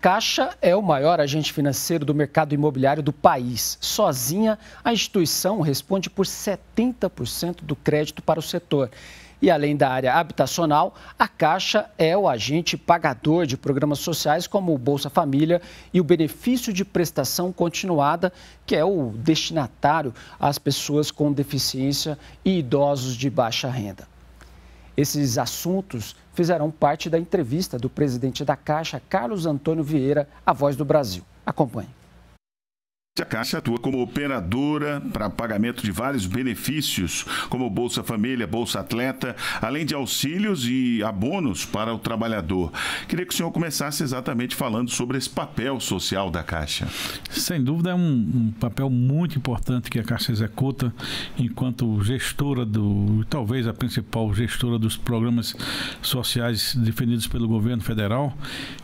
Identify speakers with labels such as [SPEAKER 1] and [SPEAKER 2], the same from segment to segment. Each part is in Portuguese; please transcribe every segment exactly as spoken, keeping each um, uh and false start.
[SPEAKER 1] Caixa é o maior agente financeiro do mercado imobiliário do país. Sozinha, a instituição responde por setenta por cento do crédito para o setor. E além da área habitacional, a Caixa é o agente pagador de programas sociais como o Bolsa Família e o benefício de prestação continuada, que é o destinatário às pessoas com deficiência e idosos de baixa renda. Esses assuntos fizeram parte da entrevista do presidente da Caixa, Carlos Antônio Vieira, à Voz do Brasil. Acompanhe.
[SPEAKER 2] A Caixa atua como operadora para pagamento de vários benefícios, como Bolsa Família, Bolsa Atleta, além de auxílios e abonos para o trabalhador. Queria que o senhor começasse exatamente falando sobre esse papel social da Caixa.
[SPEAKER 3] Sem dúvida é um, um papel muito importante que a Caixa executa enquanto gestora do, talvez a principal gestora dos programas sociais definidos pelo governo federal.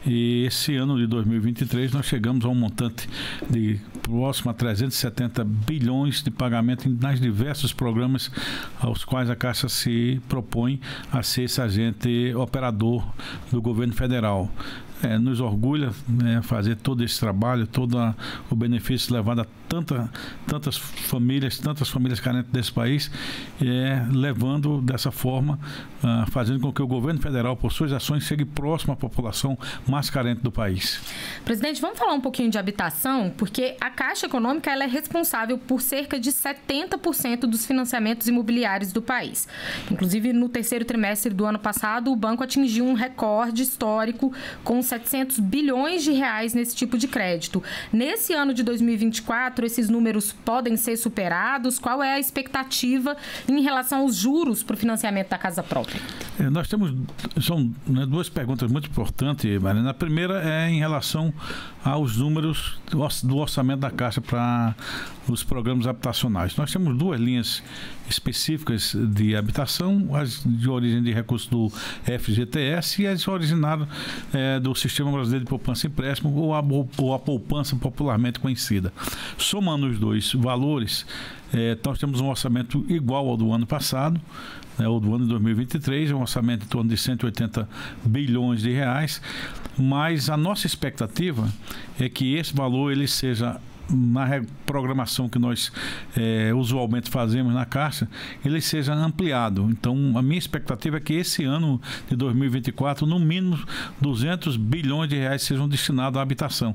[SPEAKER 3] E esse ano de dois mil e vinte e três nós chegamos a um montante de próximo a trezentos e setenta bilhões de pagamento nas diversos programas aos quais a Caixa se propõe a ser esse agente operador do governo federal. É, nos orgulha, né, fazer todo esse trabalho, todo a, o benefício levado a tanta, tantas famílias, tantas famílias carentes desse país, é, levando dessa forma, ah, fazendo com que o governo federal, por suas ações, chegue próximo à população mais carente do país.
[SPEAKER 4] Presidente, vamos falar um pouquinho de habitação, porque a Caixa Econômica ela é responsável por cerca de setenta por cento dos financiamentos imobiliários do país. Inclusive, no terceiro trimestre do ano passado, o banco atingiu um recorde histórico com setecentos bilhões de reais nesse tipo de crédito. Nesse ano de dois mil e vinte e quatro, esses números podem ser superados? Qual é a expectativa em relação aos juros para o financiamento da casa própria?
[SPEAKER 3] É, nós temos são, né, duas perguntas muito importantes, Marina. A primeira é em relação aos números do orçamento da Caixa para os programas habitacionais. Nós temos duas linhas específicas de habitação, as de origem de recursos do F G T S e as originadas é, do Sistema Brasileiro de Poupança e Empréstimo, ou a, ou a poupança popularmente conhecida. Somando os dois valores, é, nós temos um orçamento igual ao do ano passado, né, ou do ano de dois mil e vinte e três, um orçamento em torno de cento e oitenta bilhões de reais, mas a nossa expectativa é que esse valor ele seja, na programação que nós é, usualmente fazemos na Caixa, ele seja ampliado. Então, a minha expectativa é que esse ano de dois mil e vinte e quatro, no mínimo duzentos bilhões de reais sejam destinados à habitação.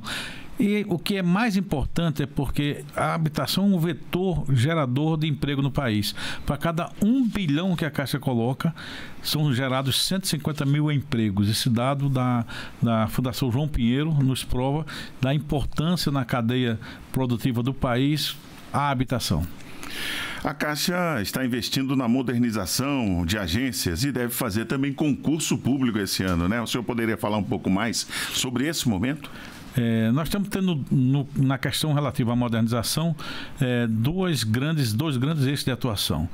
[SPEAKER 3] E o que é mais importante é porque a habitação é um vetor gerador de emprego no país. Para cada um bilhão que a Caixa coloca, são gerados cento e cinquenta mil empregos. Esse dado da, da Fundação João Pinheiro nos prova da importância na cadeia produtiva do país a habitação.
[SPEAKER 2] A Caixa está investindo na modernização de agências e deve fazer também concurso público esse ano, né? O senhor poderia falar um pouco mais sobre esse momento?
[SPEAKER 3] É, nós estamos tendo, no, na questão relativa à modernização, é, duas grandes, dois grandes eixos de atuação.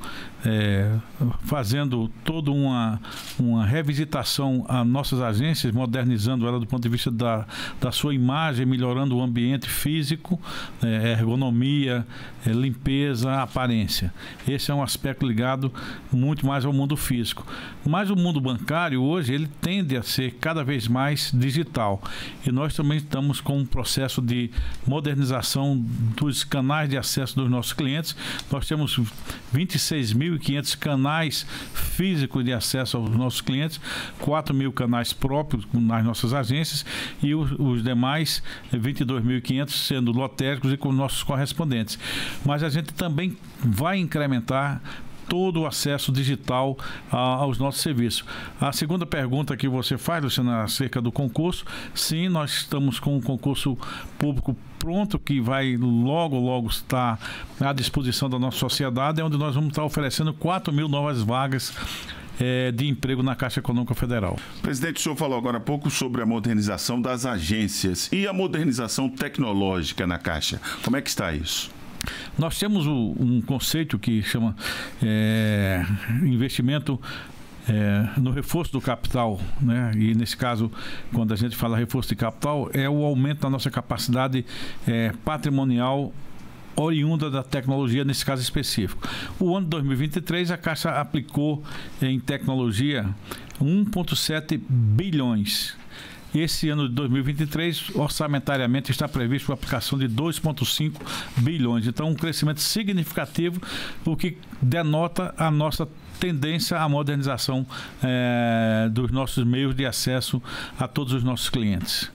[SPEAKER 3] É, fazendo toda uma, uma revisitação a nossas agências, modernizando ela do ponto de vista da, da sua imagem, melhorando o ambiente físico, é, ergonomia, é, limpeza, aparência. Esse é um aspecto ligado muito mais ao mundo físico. Mas o mundo bancário, hoje, ele tende a ser cada vez mais digital. E nós também estamos com um processo de modernização dos canais de acesso dos nossos clientes. Nós temos vinte e seis mil e quinhentos canais físicos de acesso aos nossos clientes, quatro mil canais próprios nas nossas agências e os, os demais vinte e dois mil e quinhentos sendo lotéricos e com nossos correspondentes. Mas a gente também vai incrementar todo o acesso digital a, aos nossos serviços. A segunda pergunta que você faz, Luciana, acerca do concurso, sim, nós estamos com um concurso público pronto, que vai logo, logo estar à disposição da nossa sociedade, onde nós vamos estar oferecendo quatro mil novas vagas é, de emprego na Caixa Econômica Federal.
[SPEAKER 2] Presidente, o senhor falou agora há pouco sobre a modernização das agências e a modernização tecnológica na Caixa. Como é que está isso?
[SPEAKER 3] Nós temos o, um conceito que chama é, investimento é, no reforço do capital, né? E nesse caso, quando a gente fala reforço de capital, é o aumento da nossa capacidade é, patrimonial oriunda da tecnologia, nesse caso específico. O ano de dois mil e vinte e três, a Caixa aplicou em tecnologia um vírgula sete bilhões. esse ano de dois mil e vinte e três, orçamentariamente, está previsto a aplicação de dois vírgula cinco bilhões. Então, um crescimento significativo, o que denota a nossa tendência à modernização é, dos nossos meios de acesso a todos os nossos clientes.